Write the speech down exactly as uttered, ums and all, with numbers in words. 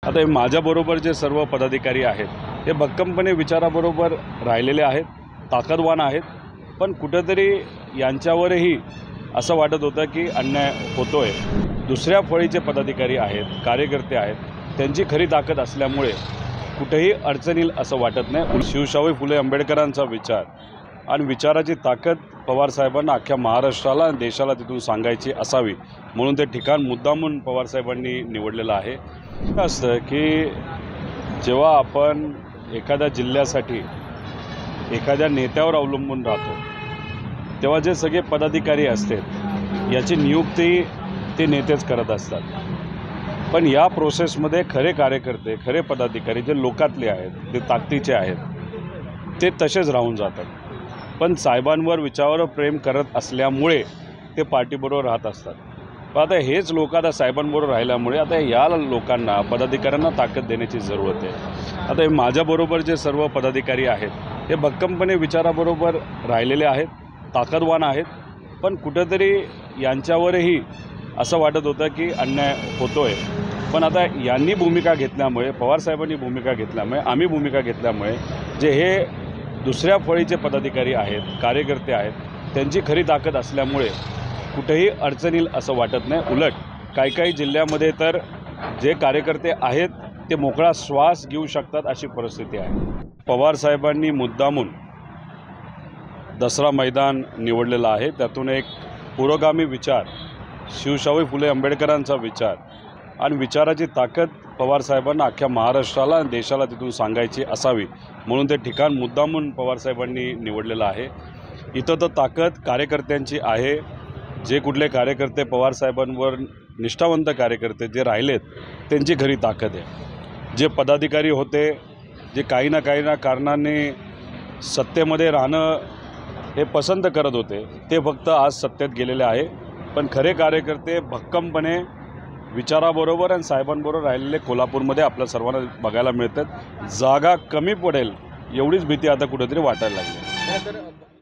आता हे माझ्याबरोबर जे सर्व पदाधिकारी आहेत हे भक्कमपणे विचाराबरोबर राहिलेले आहेत, ताकदवान आहेत, पण कुठेतरी यांच्यावरही असं वाटत होतं की अन्याय होतोय। दुसऱ्या फळीचे पदाधिकारी आहेत, कार्यकर्ते आहेत, त्यांची खरी ताकद असल्यामुळे कुठेही अडचण येईल असं वाटत नाही। शिवशाहू फुले आंबेडकरांचा विचार आणि विचाराची ताकद पवारसाहेबांना अख्ख्या महाराष्ट्राला आणि देशाला तिथून सांगायची असावी म्हणून ते ठिकाण मुद्दामून पवारसाहेबांनी निवडलेलं आहे। असं की जेव्हा आपण एखाद्या जिल्ह्यासाठी एखाद्या नेत्यावर अवलंबून राहतो तेव्हा जे सगळे पदाधिकारी असतात याची नियुक्ती ते नेतेच करत असतात, पण या प्रोसेसमध्ये खरे कार्यकर्ते खरे पदाधिकारी जे लोकातले आहेत, ते ताकदीचे आहेत, ते तसेच राहून जातात। पण साहेबांवर विचारावर प्रेम करत असल्यामुळे ते पार्टीबरोबर राहत असतात। पण आता हेच लोक आता साहेबांबरोबर राहिल्यामुळे आता या लोकांना पदाधिकाऱ्यांना ताकद देण्याची जरूरत आहे। आता हे माझ्याबरोबर जे सर्व पदाधिकारी आहेत हे भक्कमपणे विचाराबरोबर राहिलेले आहेत, ताकदवान आहेत, पण कुठेतरी यांच्यावरही असं वाटत होतं की अन्याय होतोय। पण आता यांनी भूमिका घेतल्यामुळे, पवारसाहेबांनी भूमिका घेतल्यामुळे, आम्ही भूमिका घेतल्यामुळे जे हे दुसऱ्या फळीचे पदाधिकारी आहेत, कार्यकर्ते आहेत, त्यांची खरी ताकद असल्यामुळे कुठेही अडचण येईल असं वाटत नाही। उलट काही काही जिल्ह्यामध्ये तर जे कार्यकर्ते आहेत ते मोकळा श्वास घेऊ शकतात अशी परिस्थिती आहे। पवारसाहेबांनी मुद्दामून दसरा मैदान निवडलेलं आहे, त्यातून एक पुरोगामी विचार, शिवशाहू फुले आंबेडकरांचा विचार आणि विचाराची ताकद पवारसाहेबांना अख्ख्या महाराष्ट्राला आणि देशाला तिथून सांगायची असावी म्हणून ते ठिकाण मुद्दामून पवारसाहेबांनी निवडलेलं आहे। इथं तर ताकद कार्यकर्त्यांची आहे। जे कुठले कार्यकर्ते पवारसाहेबांवर निष्ठावंत कार्यकर्ते जे राहिलेत त्यांची खरी ताकद आहे। जे पदाधिकारी होते, जे काही ना काही ना कारणाने सत्तेमध्ये राहणं हे पसंत करत होते, ते फक्त आज सत्तेत गेलेले आहे, पण खरे कार्यकर्ते भक्कमपणे विचाराबरोबर आणि साहेबांबरोबर राहिलेले कोल्हापूरमध्ये आपल्या सर्वांना बघायला मिळतात। जागा कमी पडेल एवढीच भीती आता कुठेतरी वाटायला लागली।